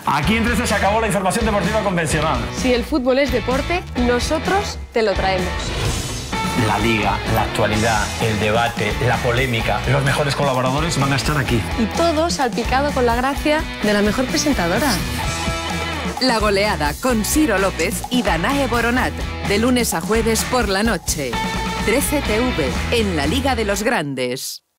Aquí en 13 se acabó la información deportiva convencional. Si el fútbol es deporte, nosotros te lo traemos. La liga, la actualidad, el debate, la polémica, los mejores colaboradores van a estar aquí. Y todo salpicado con la gracia de la mejor presentadora. La goleada con Ciro López y Danae Boronat, de lunes a jueves por la noche. 13 TV, en la Liga de los Grandes.